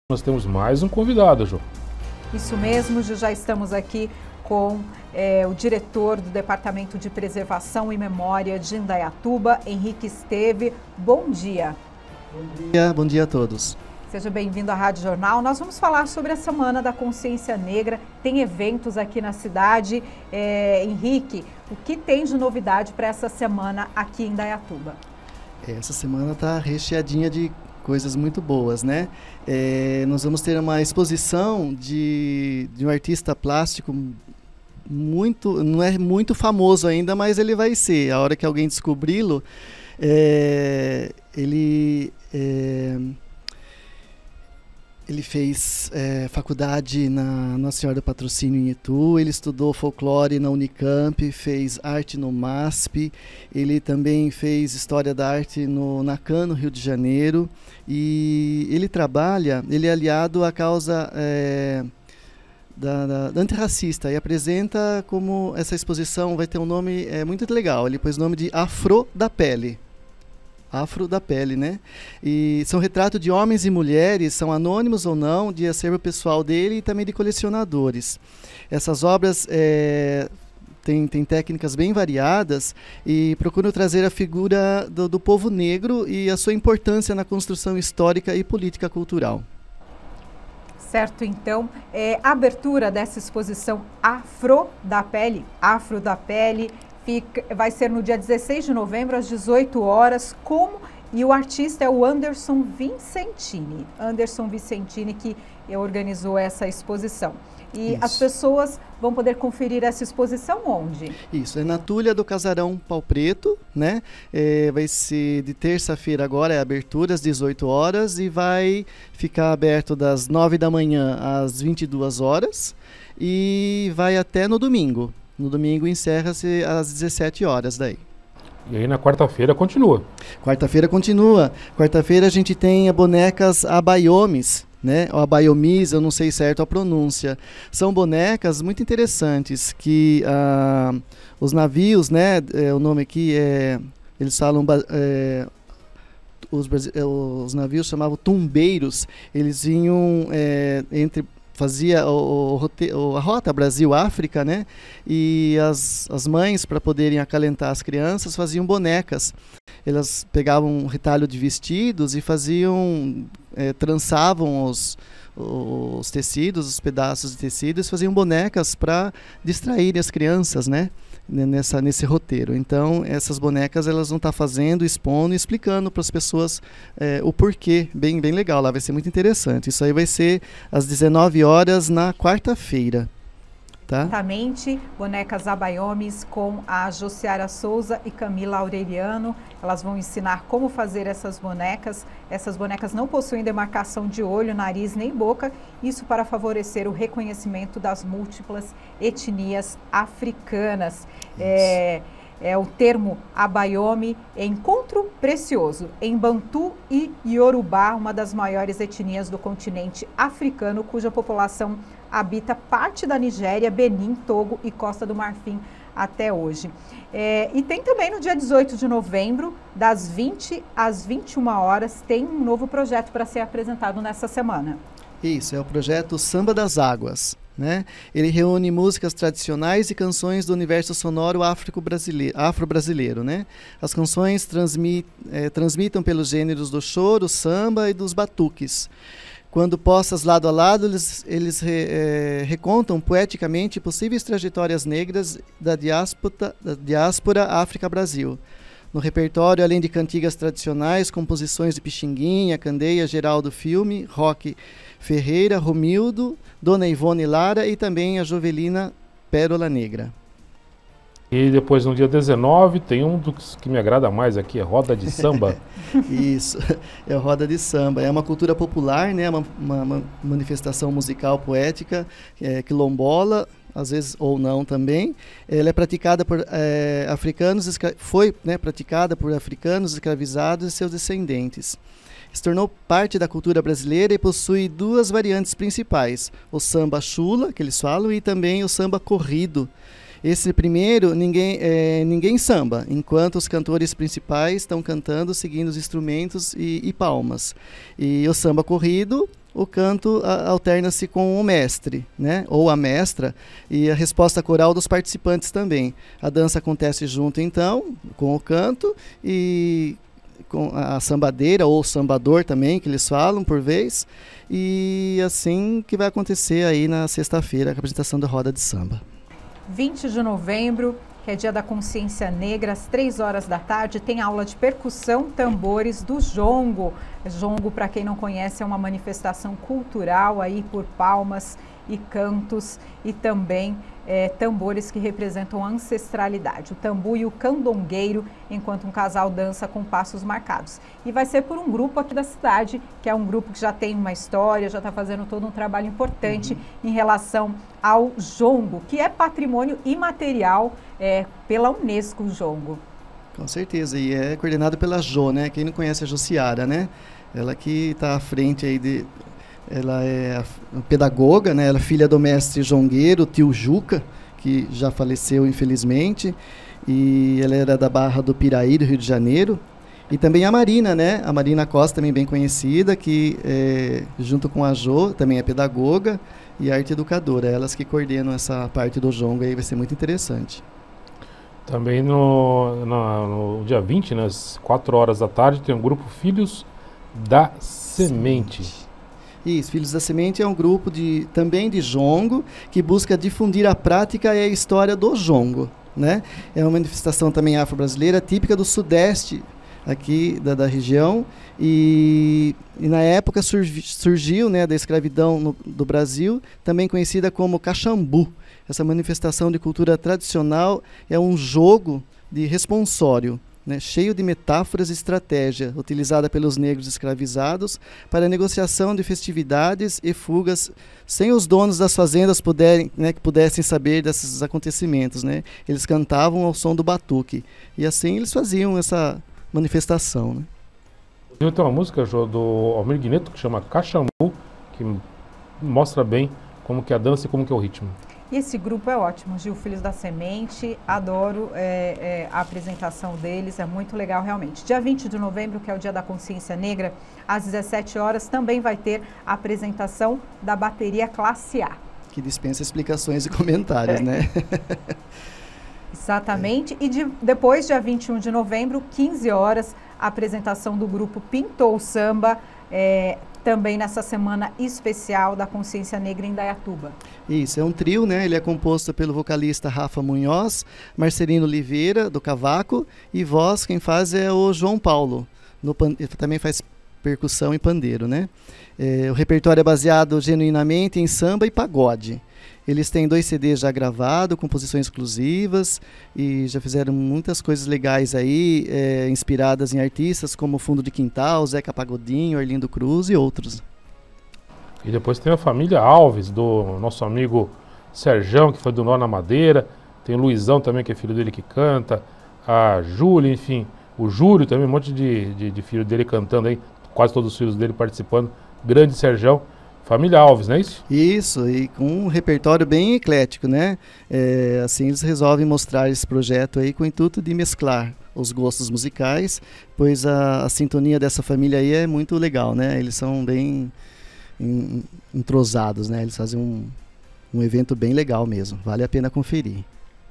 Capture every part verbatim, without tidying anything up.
Nós temos mais um convidado, Ju. Isso mesmo, Ju, já estamos aqui com é, o diretor do Departamento de Preservação e Memória de Indaiatuba, Henrique Esteve. Bom dia. Bom dia, bom dia a todos. Seja bem-vindo à Rádio Jornal. Nós vamos falar sobre a Semana da Consciência Negra. Tem eventos aqui na cidade. É, Henrique, o que tem de novidade para essa semana aqui em Indaiatuba? Essa semana está recheadinha de coisas muito boas, né? É, nós vamos ter uma exposição de, de um artista plástico muito, não é muito famoso ainda, mas ele vai ser. A hora que alguém descobri-lo, é, ele é, ele fez é, faculdade na Nossa Senhora do Patrocínio em Itu, ele estudou folclore na Unicamp, fez arte no MASP, ele também fez História da Arte no NACAN, no Rio de Janeiro, e ele trabalha, ele é aliado à causa é, da, da, da antirracista, e apresenta como essa exposição vai ter um nome é, muito legal, ele pôs o nome de Afro da Pele. Afro da Pele, né? E são retratos de homens e mulheres, são anônimos ou não, de acervo pessoal dele e também de colecionadores. Essas obras é, têm, têm técnicas bem variadas e procuram trazer a figura do, do povo negro e a sua importância na construção histórica e política cultural. Certo, então, é, a abertura dessa exposição Afro da Pele, Afro da Pele, vai ser no dia dezesseis de novembro, às dezoito horas, como e o artista é o Anderson Vicentini. Anderson Vicentini que organizou essa exposição. E Isso. As pessoas vão poder conferir essa exposição onde? Isso, é na Tulha do Casarão Pau Preto, né? É, vai ser de terça-feira agora, é abertura às dezoito horas e vai ficar aberto das nove da manhã às vinte e duas horas e vai até no domingo. No domingo encerra-se às dezessete horas daí. E aí na quarta-feira continua. Quarta-feira continua. Quarta-feira a gente tem a bonecas abaiomes, né? Ou abaiomis, eu não sei certo a pronúncia. São bonecas muito interessantes que ah, os navios, né? É, o nome aqui é... Eles falam... É, os, os navios chamavam tumbeiros. Eles vinham é, entre... fazia o, o, a rota Brasil-África, né? E as, as mães, para poderem acalentar as crianças, faziam bonecas. Elas pegavam um retalho de vestidos e faziam, é, trançavam os, os tecidos, os pedaços de tecidos, e faziam bonecas para distraírem as crianças, né? Nessa, nesse roteiro. Então, essas bonecas elas vão estar fazendo, expondo e explicando para as pessoas é, o porquê. Bem, bem legal, lá vai ser muito interessante. Isso aí vai ser às dezenove horas na quarta-feira. Tá? Exatamente, bonecas abaiomes com a Josiara Souza e Camila Aureliano. Elas vão ensinar como fazer essas bonecas. Essas bonecas não possuem demarcação de olho, nariz nem boca. Isso para favorecer o reconhecimento das múltiplas etnias africanas. É, é o termo abaiome é encontro precioso em Bantu e Yorubá, uma das maiores etnias do continente africano, cuja população habita parte da Nigéria, Benin, Togo e Costa do Marfim até hoje. É, e tem também no dia dezoito de novembro, das vinte às vinte e uma horas, tem um novo projeto para ser apresentado nessa semana. Isso, é o projeto Samba das Águas, né? Ele reúne músicas tradicionais e canções do universo sonoro afro-brasileiro, né? As canções transmit, é, transmitam pelos gêneros do choro, samba e dos batuques. Quando postas lado a lado, eles, eles re, é, recontam poeticamente possíveis trajetórias negras da diáspora, da diáspora África-Brasil. No repertório, além de cantigas tradicionais, composições de Pixinguinha, Candeia, Geraldo Filme, Roque Ferreira, Romildo, Dona Ivone Lara e também a Jovelina Pérola Negra. E depois, no dia dezenove, tem um dos que me agrada mais aqui, é Roda de Samba. Isso, é a Roda de Samba. É uma cultura popular, né? uma, uma, uma manifestação musical poética, é, quilombola, às vezes ou não também. Ela é praticada por é, africanos, foi né, praticada por africanos escravizados e seus descendentes. Se tornou parte da cultura brasileira e possui duas variantes principais, o samba chula, que eles falam, e também o samba corrido. Esse primeiro, ninguém, é, ninguém samba, enquanto os cantores principais estão cantando, seguindo os instrumentos e, e palmas. E o samba corrido, o canto alterna-se com o mestre, né, ou a mestra, e a resposta coral dos participantes também. A dança acontece junto, então, com o canto e com a sambadeira ou sambador também, que eles falam por vez, e assim que vai acontecer aí na sexta-feira, a apresentação da roda de samba. vinte de novembro, que é dia da consciência negra, às três horas da tarde, tem aula de percussão, tambores do jongo. Jongo, para quem não conhece, é uma manifestação cultural aí por palmas e cantos e também é, tambores que representam a ancestralidade. O tambu e o candongueiro, enquanto um casal dança com passos marcados. E vai ser por um grupo aqui da cidade, que é um grupo que já tem uma história, já está fazendo todo um trabalho importante uhum. em relação ao jongo, que é patrimônio imaterial é, pela Unesco, o jongo. Com certeza, e é coordenado pela Jo, né? Quem não conhece a Josiara, né? Ela que está à frente aí de... Ela é pedagoga, né? Ela é filha do mestre jongueiro, tio Juca, que já faleceu infelizmente, e ela era da Barra do Piraí, do Rio de Janeiro. E também a Marina, né? A Marina Costa, também bem conhecida, que é, junto com a Jo, também é pedagoga e arte educadora. Elas que coordenam essa parte do jongo aí, vai ser muito interessante. Também no, no, no dia vinte, né, às quatro horas da tarde, tem o grupo Filhos da Semente. Semente. Isso, Filhos da Semente é um grupo de, também de jongo, que busca difundir a prática e a história do jongo, né? É uma manifestação também afro-brasileira, típica do sudeste aqui da, da região, e, e na época surgi, surgiu, né, da escravidão no, do Brasil, também conhecida como Caxambu. Essa manifestação de cultura tradicional é um jogo de responsório, né, cheio de metáforas e estratégia, utilizada pelos negros escravizados para a negociação de festividades e fugas, sem os donos das fazendas puderem, né, que pudessem saber desses acontecimentos, né? Eles cantavam ao som do batuque, e assim eles faziam essa manifestação, né? Tem uma música do Almir Guineto que chama Caxambu, que mostra bem como que é a dança e como que é o ritmo. E esse grupo é ótimo, Gil, Filhos da Semente, adoro é, é, a apresentação deles, é muito legal realmente. Dia vinte de novembro, que é o Dia da Consciência Negra, às dezessete horas, também vai ter a apresentação da bateria Classe A. Que dispensa explicações e comentários, é. né? Exatamente, e de, depois, dia vinte e um de novembro, quinze horas, a apresentação do grupo Pintou Samba, é, também nessa semana especial da Consciência Negra em Indaiatuba. Isso, é um trio, né? Ele é composto pelo vocalista Rafa Munhoz, Marcelino Oliveira, do cavaco, e voz, quem faz é o João Paulo, no, também faz percussão e pandeiro, né? É, o repertório é baseado genuinamente em samba e pagode. Eles têm dois C Ds já gravados, composições exclusivas, e já fizeram muitas coisas legais aí, é, inspiradas em artistas como Fundo de Quintal, Zeca Pagodinho, Arlindo Cruz e outros. E depois tem a família Alves, do nosso amigo Serjão, que foi do Nó na Madeira, tem o Luizão também, que é filho dele que canta, a Júlia, enfim, o Júlio também, um monte de, de, de filho dele cantando aí, quase todos os filhos dele participando, grande Serjão. Família Alves, não é isso? Isso, e com um repertório bem eclético, né? É, assim eles resolvem mostrar esse projeto aí com o intuito de mesclar os gostos musicais, pois a, a sintonia dessa família aí é muito legal, né? Eles são bem in, entrosados, né? Eles fazem um, um evento bem legal mesmo, vale a pena conferir.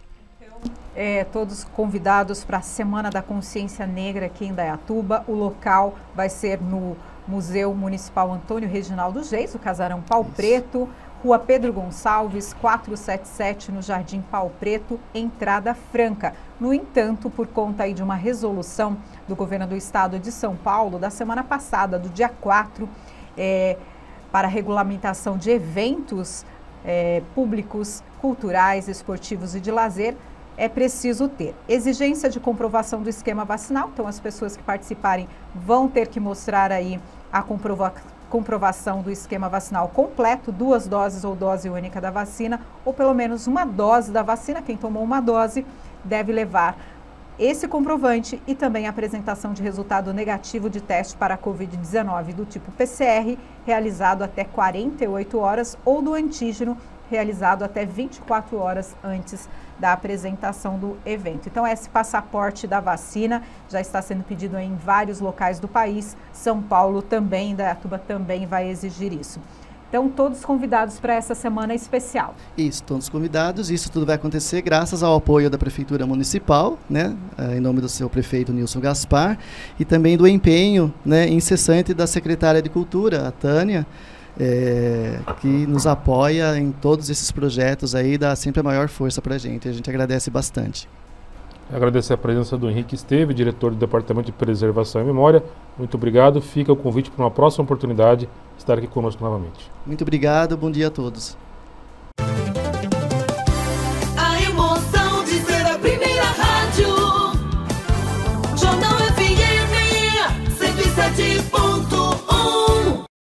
É, todos convidados para a Semana da Consciência Negra aqui em Indaiatuba. O local vai ser no Museu Municipal Antônio Reginaldo Geis, o Casarão Pau Isso. Preto, Rua Pedro Gonçalves, quatrocentos e setenta e sete, no Jardim Pau Preto, entrada franca. No entanto, por conta aí de uma resolução do governo do estado de São Paulo, da semana passada, do dia quatro, é, para a regulamentação de eventos é, públicos, culturais, esportivos e de lazer, é preciso ter exigência de comprovação do esquema vacinal. Então, as pessoas que participarem vão ter que mostrar aí a comprova comprovação do esquema vacinal completo, duas doses ou dose única da vacina, ou pelo menos uma dose da vacina. Quem tomou uma dose deve levar esse comprovante e também a apresentação de resultado negativo de teste para a covid dezenove do tipo P C R, realizado até quarenta e oito horas, ou do antígeno realizado até vinte e quatro horas antes da apresentação do evento. Então, esse passaporte da vacina já está sendo pedido em vários locais do país. São Paulo também, Indaiatuba também vai exigir isso. Então, todos convidados para essa semana especial. Isso, todos convidados. Isso tudo vai acontecer graças ao apoio da Prefeitura Municipal, né, em nome do seu prefeito Nilson Gaspar, e também do empenho, né, incessante da secretária de Cultura, a Tânia, É, que nos apoia em todos esses projetos aí, dá sempre a maior força para a gente. A gente agradece bastante. Agradecer a presença do Henrique Esteve, diretor do Departamento de Preservação e Memória. Muito obrigado. Fica o convite para uma próxima oportunidade estar aqui conosco novamente. Muito obrigado. Bom dia a todos.